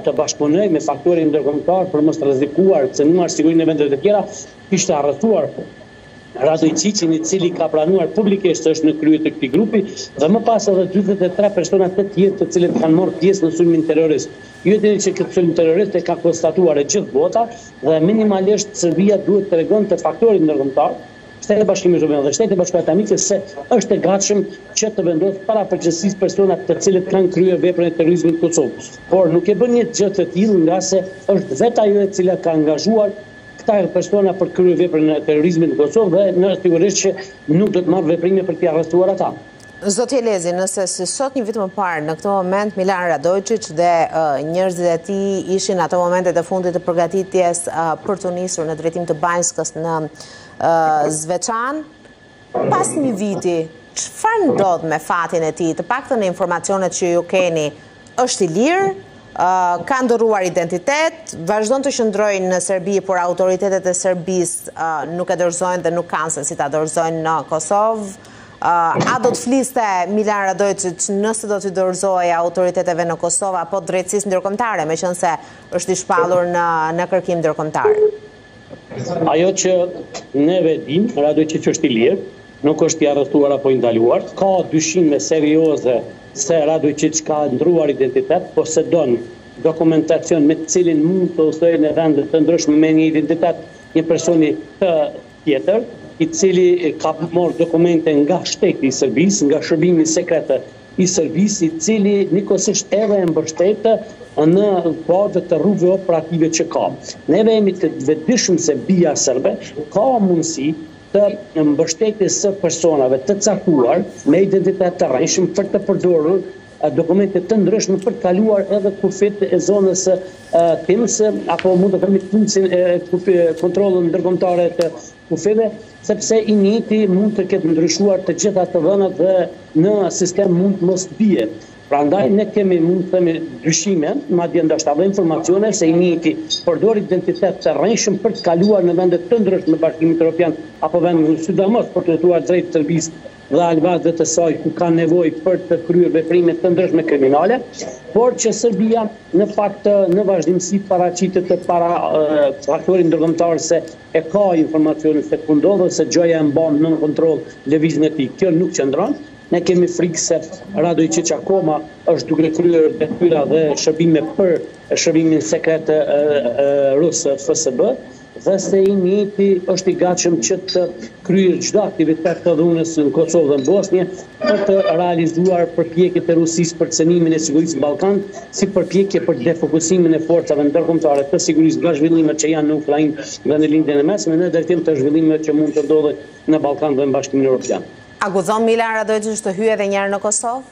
të bashkëpunoj me faktorin ndërkombëtar për mos rrezikuar cënuar sigurinë e vendeve të tjera, kishte arrestuar Rado Iqiqin, i cili ka pranuar publikisht është në krye të këtij grupi, dhe më pas edhe 43 persona të tjerë të cilët kanë marrë pjesë në sulmin terrorist. Ju e dini që këtë sulm terrorist e ka konstatuar e gjithë bota dhe minimalisht Serbia duhet të tregonte faktorin ndërkombëtar, Shteti Bashkimit Evropian dhe Shteti Bashkuar Amerikës se është e gatshëm që të vendosë para përgjegjësisë persona të cilët kanë kryer veprën e terrorizmit në Kosovë. Por nuk e bën një gjë të tillë nga se është vetë ajo e cila ka angazhuar këta persona për kryer veprën e terrorizmit në Kosovë dhe në sigurisht që nuk do të marrë veprime për t'i arrestuar ata. Zotje Lezi, nëse si sot një vit më parë, në këtë moment Milan Radojčić dhe njerëzit e tij ishin ato momentet e fundit të përgatitjes për të nisur në drejtim të Banjskës në Zveçan, pas një viti, çfarë ndodh me fatin e tij? Të paktën informacionet që ju keni, është i lirë, ka ndërruar identitet, vazhdon të qëndrojnë në Serbi, por autoritetet e Serbisë nuk e dorëzojnë dhe nuk kanë se si ta dorëzojnë në Kosovë. A do të fliste Milan Radojčić nëse do të dorëzohej autoriteteve në Kosovë apo drejtësisë ndërkombëtare, meqense është i shpallur në kërkim ndërkombëtar? Ajo që neve dim, Radojčić është i lirë, nuk është i arrestuar apo i ndaluar. Ka dyshime serioze se Radojčić ka ndruar identitet, posedon dokumentacion me cilin mund të ustojë në vende të ndryshme me një identitet një personi të tjetër, i cili ka marrë dokumente nga shteti i Serbisë, nga shërbimi sekret i Serbisë, i cili njëkohësisht edhe e mbështet në bazë të rrugëve operative që ka. Neve jemi të vetëdijshëm se BIA serbe ka mundësi të mbështetjes së personave të caktuar me identitet të rrethshëm për të përdorur dokumente të ndryshme për të kaluar edhe kufit e zonës TIMS apo mund të themi funksin e kontrollën ndërkombëtare të kufive, sepse i njëjti mund të ketë ndryshuar të gjitha të dhënat dhe në sistem mund të mos bie. Prandaj ne kemi mund të themi dyshime, madje ndoshta edhe informacione se i njëjti përdor identitet të rrethshëm për të kaluar në vende të ndryshme në Bashkimin Evropian apo vende sidomos për të jetuar drejt Serbisë dhe albatet të saj ku ka nevojë për të kryer veprime të ndryshme kriminale, por që Serbia në fakt në vazhdimsi paraqitet të para faktorin ndërkombëtar se e ka informacione se ku ndodhet, se gjoja e mban nën kontroll lëvizjen e tij. Kjo nuk qëndron. Ne kemi frikë se Radojčić akoma është duke kryer detyra dhe shërbime për shërbimin sekret rus FSB, dhe se i njëjti është i gatshëm që të kryejë çdo aktivitet të dhunës në Kosovë dhe në Bosnjë për të realizuar përpjekjet e Rusisë për cënimin e sigurisë në Ballkan, si përpjekje për defokusimin e forcave ndërkombëtare të sigurisë nga zhvillimet që janë në Ukrainë dhe në lindjen e mesme në drejtim të zhvillimeve që mund të ndodhen në Ballkan dhe në Bashkimin Evropian. Akuzon Milan Radojčić të hyjë edhe një herë në Kosovë?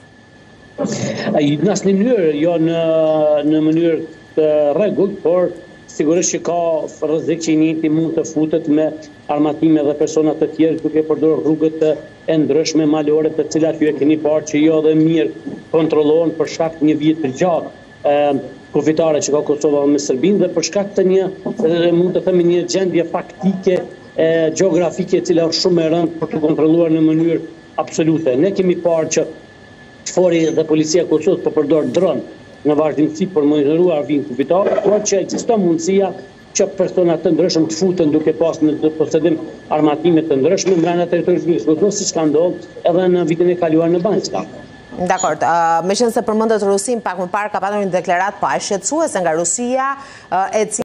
Në asnjë mënyrë, jo në mënyrë të rregullt, por sigurisht që ka rrezik që i njëjti mund të futet me armatime dhe persona të tjerë duke përdorur rrugët e ndryshme malore, të cilat ju e keni parë që jo dhe mirë kontrollohen për shkak të një vit të gjatë kufitare që ka Kosova me Serbinë dhe për shkak të mund të themi një gjendje faktike gjeografike e cila është shumë e rëndë për të kontrolluar në mënyrë absolute. Ne kemi parë që Fori dhe policia e Kosovës po përdor dron në vazhdimsi për monitoruar arvin kufitar, por që ekziston mundësia që persona të ndryshëm të futen duke pas në posedim armatime të ndryshme nga territori i Kosovës, siç ka ndodhur edhe në vitin e kaluar në Banjska. Dakor, meqense përmendet Rusin pak më parë ka patur një deklaratë pa shqetësuese nga Rusia